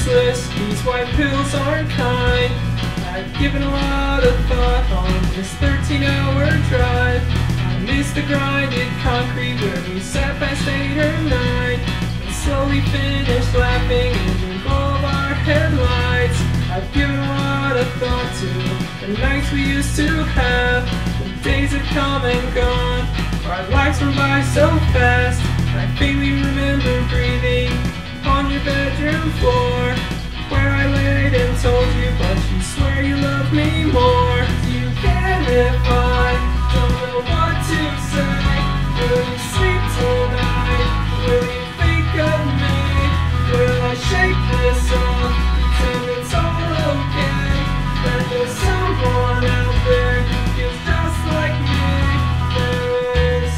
useless, these white pills aren't kind. I've given a lot of thought on this 13-hour drive. I miss the grinded concrete where we sat past 8 or 9 and slowly finished laughing in the glow of our headlights. I've given a lot of thought to the nights we used to have. The days have come and gone, our lives went by so fast. I faintly remember breathing on your bedroom floor, where I laid and told you, but you swear you love me more. Do you care if I don't know what to say? Will you sleep tonight? Will you think of me? Will I shake this off, pretend it's all okay? That there's someone out there who feels just like me. There is.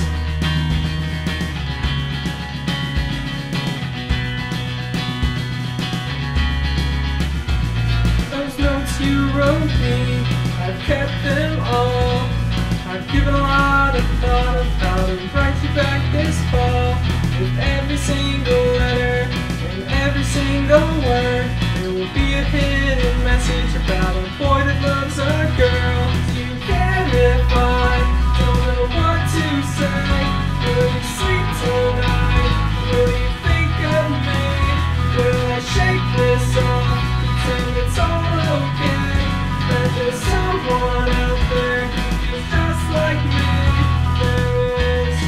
Those notes you wrote me, I've kept them all. I've given a lot of thought of how to write you back this fall. With every single letter and every single word, there will be a hidden message about a boy that loves a girl. Do you care if I don't know what to say? Will you sleep tonight? Will you think of me? Will I shake this off, pretend it's all okay? That there's someone out there who feels just like me. There is.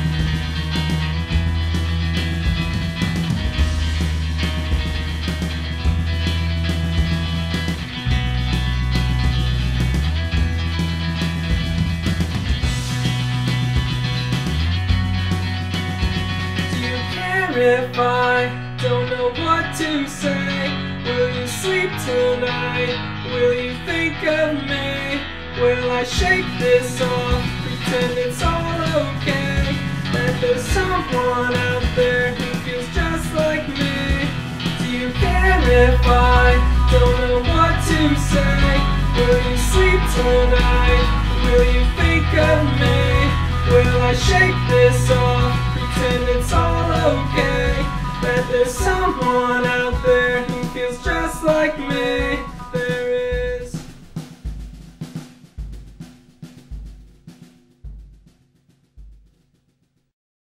Do you care if I don't know what to say? Will you sleep tonight? Will you think of me? Will I shake this off, pretend it's all okay? That there's someone out there who feels just like me. Do you care if I don't